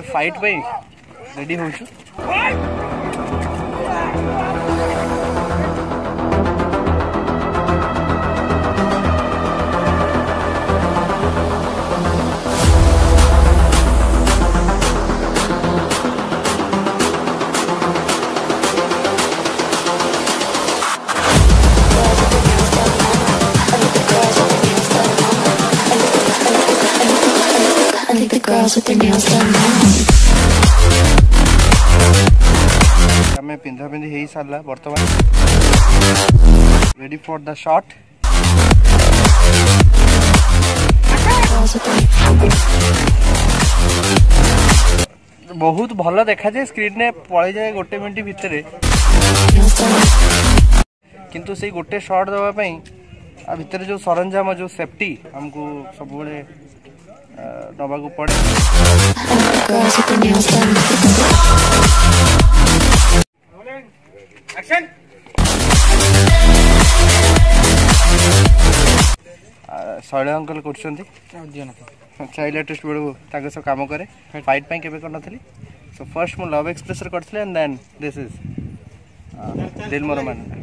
fight पे ready हो मैं पिंधा पिंधी हो सारा बर्तमान रेडी फॉर द शॉट बहुत भल देखा जाए स्क्रीन ने पड़े जाए गोटे मिनट भितर किंतु से गोटे शॉट देवाई भितर जो सरंजाम जो सेफ्टी हमको सब नवा को पड़े शैल अंकल कर टेस्ट बेलू सब कम करे फाइट पे केबे कर नथली सो फर्स्ट मु लव एक्सप्रेस करथले एंड देन दिस इज दिल मोरा मानेना